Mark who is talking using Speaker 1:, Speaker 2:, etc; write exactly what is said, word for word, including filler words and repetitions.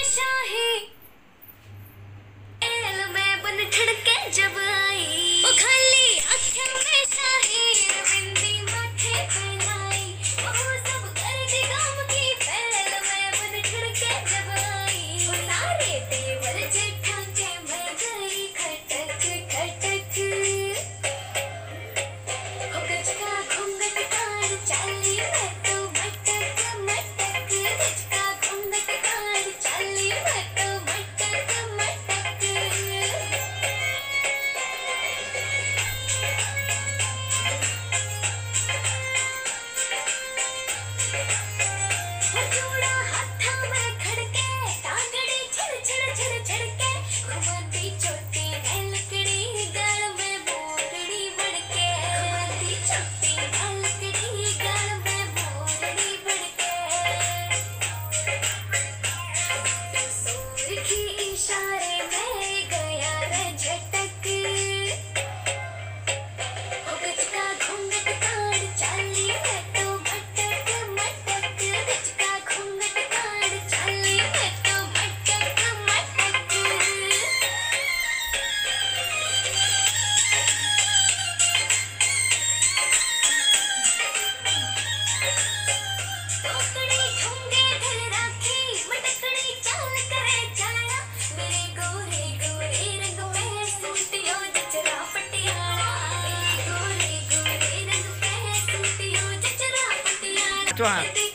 Speaker 1: शाही L में बन ठड़के जब आई वो खाली आँखें में शाही बिंदी माथे पे लाई वो सब कर दी गम की फैल में बन ठड़के जब आई वो सारे तेवर जेठा के मैं गई खटक खटक हो गजका घूंघट कान चाली मैं तो मटक मटक गजका घूंघट कान चाली मैं तो मटक मटक वो चूड़ा हाथा में खड़के टांगड़ी छड़ छड़ छड़ छड़के घुमाती चोटी मैं लकड़ी गाल में बोरड़ी बड़के घुमाती चोटी मैं लकड़ी गाल में बोरड़ी बड़के सूर की इशारे में गया रे झटक हो गजका घूंघट कान चाली मैं तो मटक मटक गजका घूंघट कान चाली मैं तो मटक मटक टोकड़ी ठुंगे धर राखी मटकड़ी चाल करे जाया मेरे गोरे गोरे रंग में सूटियों जचरा पटियाला मेरे गोरे गोरे रंग में सूटियों जचरा पटियाला